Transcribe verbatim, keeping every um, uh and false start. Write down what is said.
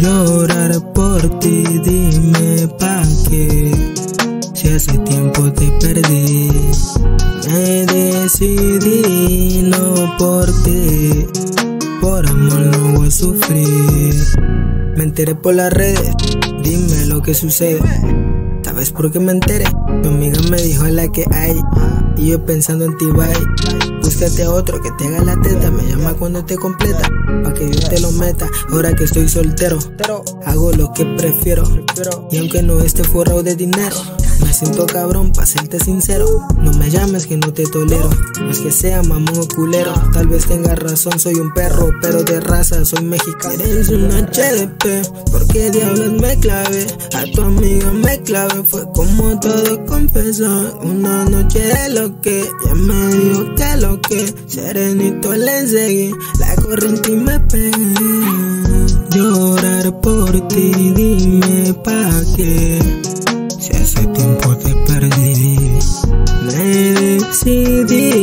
Llorar por ti, dime pa' qué, si hace tiempo te perdí. Me decidí no por ti, por amor no voy a sufrir. Me enteré por las redes, dime lo que sucede. ¿Sabes por qué me enteré? Tu amiga me dijo la que hay, y yo pensando en ti, bye. Búscate a otro que te haga la teta, me llama cuando te completa, pa' que yo te lo meta. Ahora que estoy soltero, hago lo que prefiero, y aunque no esté forrado de dinero, me siento cabrón, pa' serte sincero. No me llames que no te tolero, no es que sea mamón o culero. Tal vez tengas razón, soy un perro, pero de raza soy mexicano. Eres un H D P, ¿por qué diablos me clavé? A tu amiga me clavé, fue como todo confesó. Una noche de lo que, ya me dijo que lo que, serenito le seguí, la corriente y me pegué. Llorar por ti, dime pa' qué, si hace tiempo te perdí. Me decidí